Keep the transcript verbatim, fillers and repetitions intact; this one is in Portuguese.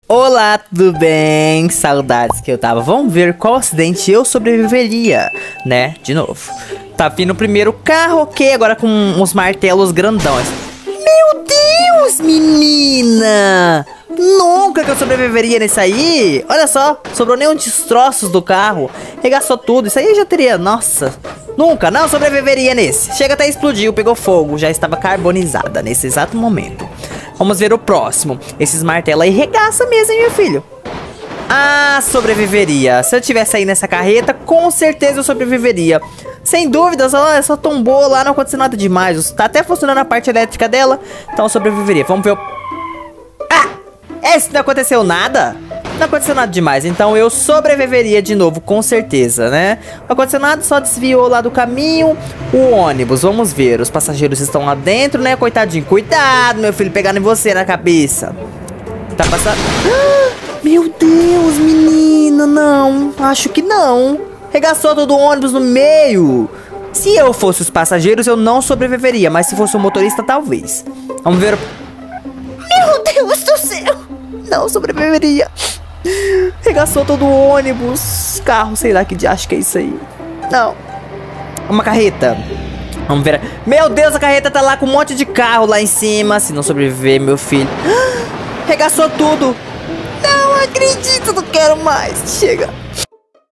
Olá, tudo bem? Saudades que eu tava. Vamos ver qual acidente eu sobreviveria, né? De novo. Tá vindo o primeiro carro, ok. Agora com uns martelos grandões. Meu Deus, menina! Nunca que eu sobreviveria nesse aí. Olha só, sobrou nem um destroços do carro. Regaçou tudo, isso aí eu já teria. Nossa, nunca, não sobreviveria nesse. Chega até explodiu, pegou fogo. Já estava carbonizada nesse exato momento. Vamos ver o próximo. Esses martelos aí regaça mesmo, hein, meu filho? Ah, sobreviveria. Se eu tivesse aí nessa carreta, com certeza eu sobreviveria. Sem dúvidas, ela só tombou lá, não aconteceu nada demais. Tá até funcionando a parte elétrica dela, então eu sobreviveria. Vamos ver o... Ah! Esse não aconteceu nada? Não aconteceu nada demais, então eu sobreviveria de novo, com certeza, né? Não aconteceu nada, só desviou lá do caminho. O ônibus, vamos ver. Os passageiros estão lá dentro, né? Coitadinho, cuidado, meu filho, pegando em você na cabeça. Tá passando... Ah, meu Deus, menina, não. Acho que não. Regaçou todo o ônibus no meio. Se eu fosse os passageiros, eu não sobreviveria. Mas se fosse o motorista, talvez. Vamos ver... Meu Deus do céu. Não sobreviveria. Regaçou todo o ônibus. Carro, sei lá que de acho que é isso aí. Não. Uma carreta. Vamos ver. Meu Deus, a carreta tá lá com um monte de carro lá em cima. Se não sobreviver, meu filho. Regaçou tudo. Não acredito, não quero mais. Chega.